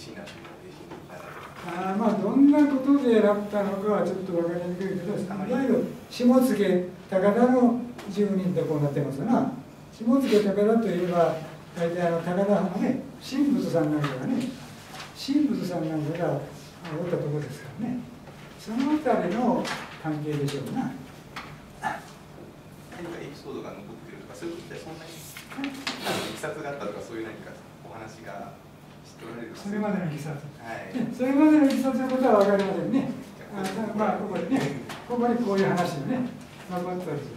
親鸞宗の弟子に変えられた。 まあどんなことで選ったのかはちょっと分かりにくいけど、いわゆる下野高田の10人とこうなってますな。下野高田といえば大体高田派のね、神仏さんなんかがね、神仏さんなんかがおったところですからね、そのあたりの関係でしょうな。 何かエピソードが残ってるとか、そういうことでそんなにいきさつがあったとか、そういう何かお話が知っておられる。 それまでのいきさつ、 はい、 それまでのいきさつのことは分かりませんね。まあここでね、ここにこういう話がね、残ったりする。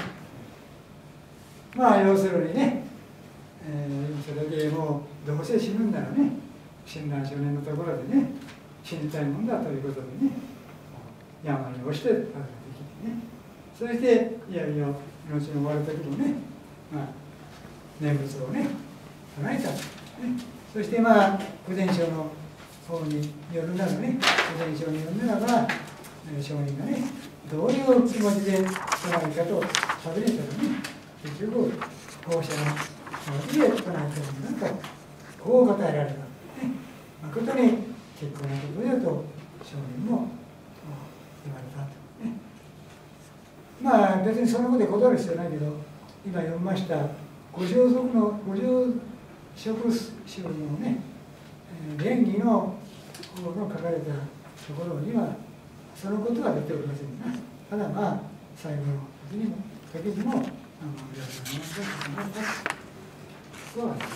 まあ要するにね、それでもうどうせ死ぬんならね、親鸞少年のところでね、死にたいもんだということでね、山に落ちて訪ねてきてね、そしていよいよ命の終わる時もね、まあ、念仏をね、唱えたと、ね、そしてまあ、普賢聖の方によるならね、普賢聖によるならば、上人がね、どういう気持ちで唱えかと尋ねたらね、結局、後者の気持ちで唱えてるんだと、こう答えられた。誠に結構なことだと、上人も言われたと。まあ別にそのことで断る必要ないけど、今読みました五条職の五条職集のね、蓮華の書かれたところにはそのことは出ておりませんが、ただまあ最後の時にも皆さんのことはあります。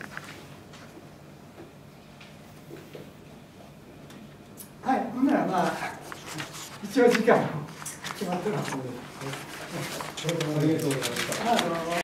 はい、ほんならまあ一応時間決まってますので。 ありがとうございました。